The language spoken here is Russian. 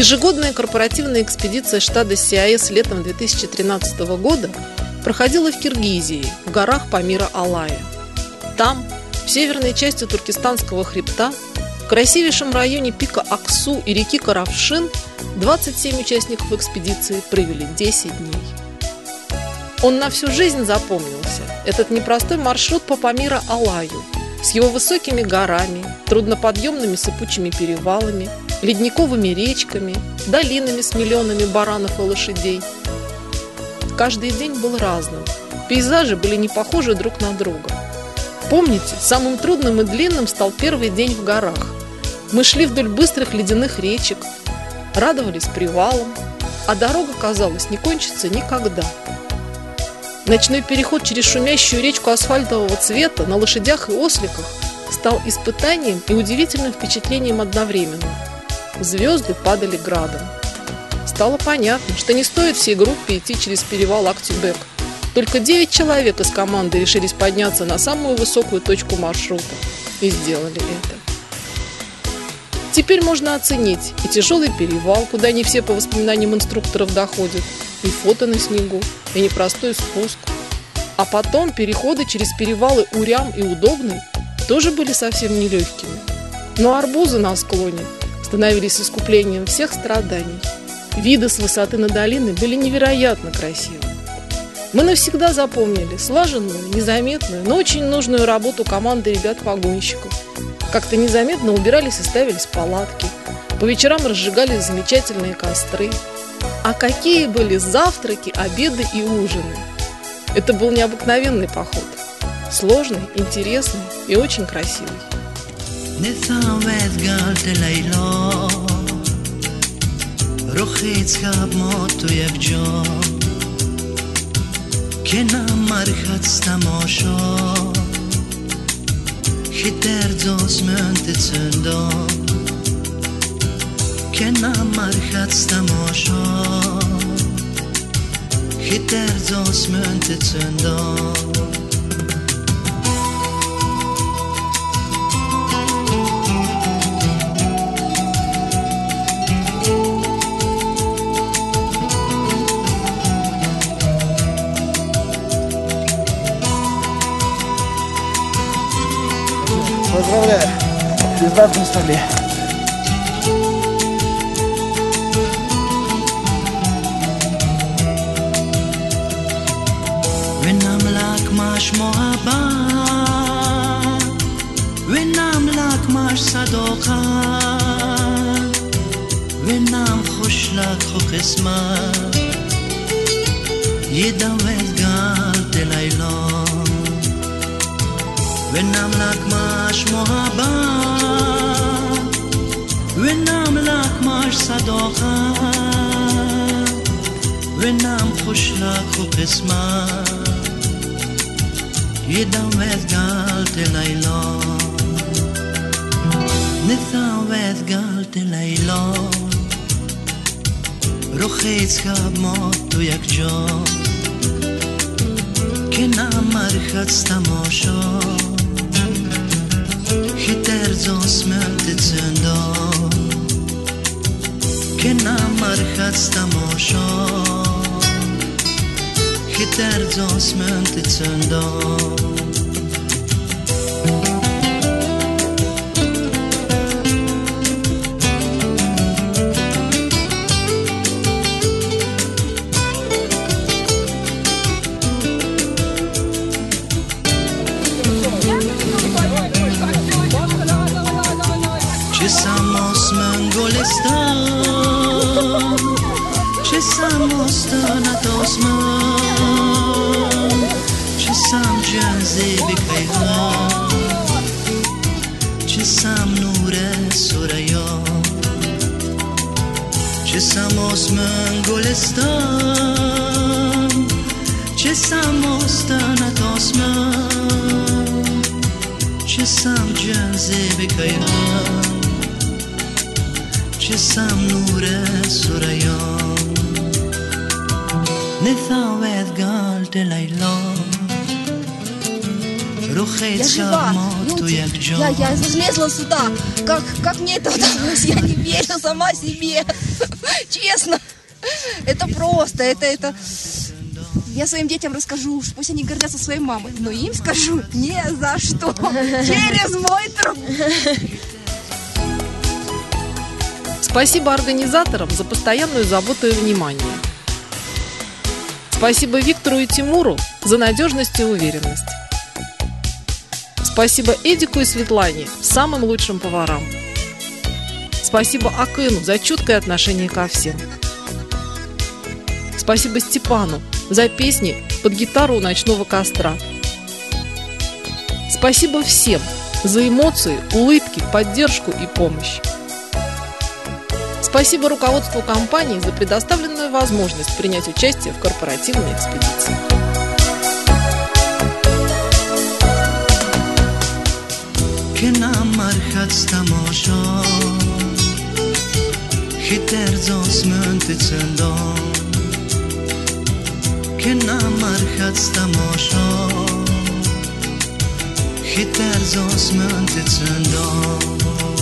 Ежегодная корпоративная экспедиция штаба СИАЭС летом 2013 года проходила в Киргизии, в горах Памира Алая. Там, в северной части Туркестанского хребта, в красивейшем районе пика Аксу и реки Каравшин 27 участников экспедиции провели 10 дней. Он на всю жизнь запомнился, этот непростой маршрут по Памира Алаю, с его высокими горами, трудноподъемными сыпучими перевалами, ледниковыми речками, долинами с миллионами баранов и лошадей. Каждый день был разным, пейзажи были не похожи друг на друга. Помните, самым трудным и длинным стал первый день в горах. Мы шли вдоль быстрых ледяных речек, радовались привалам, а дорога, казалось, не кончится никогда. Ночной переход через шумящую речку асфальтового цвета на лошадях и осликах стал испытанием и удивительным впечатлением одновременно. Звезды падали градом. Стало понятно, что не стоит всей группе идти через перевал Актюбек. Только 9 человек из команды решились подняться на самую высокую точку маршрута и сделали это. Теперь можно оценить и тяжелый перевал, куда не все по воспоминаниям инструкторов доходят, и фото на снегу, и непростой спуск. А потом переходы через перевалы Урям и Удобный тоже были совсем нелегкими. Но арбузы на склоне становились искуплением всех страданий. Виды с высоты на долины были невероятно красивы. Мы навсегда запомнили слаженную, незаметную, но очень нужную работу команды ребят-погонщиков. Как-то незаметно убирались и ставились палатки. По вечерам разжигались замечательные костры. А какие были завтраки, обеды и ужины! Это был необыкновенный поход. Сложный, интересный и очень красивый. Поздравляю, звезда на столе. ماش محبت و نملک ماش صداقت و نم خوشلک خو قسمت یه دوت گرد لیلا و نملک ماش محبت و نملک ماش صداقت و نم خوشلک خو قسمت يدوّث قالت ليلى نثاوث قالت ليلى رخيت خاب موت وياك جو كنا مرخت استماشا خطر زوس ملت سندا كنا مرخت استماشا خطر زوس ملت سندا Çesamos Mongolistan Çesamos Osman Çesam Canzibi Kayhan Çesam Nure Suraya Çesamos Mongolistan Çesamos Osman Çesam Canzibi Kayhan Çesam Nure Suraya نثاوث قالت ليلى رخيت شرمات وياك جو Я залезла сюда. Как мне это удалось? Я не верю сама себе. Честно. Это просто, это... Я своим детям расскажу, пусть они гордятся своей мамой, но им скажу ни за что, через мой труд. Спасибо организаторам за постоянную заботу и внимание. Спасибо Виктору и Тимуру за надежность и уверенность. Спасибо Эдику и Светлане, самым лучшим поварам. Спасибо Акыну за чуткое отношение ко всем. Спасибо Степану за песни под гитару у ночного костра. Спасибо всем за эмоции, улыбки, поддержку и помощь. Спасибо руководству компании за предоставленную возможность принять участие в корпоративной экспедиции. Хитер зос мöntet söndå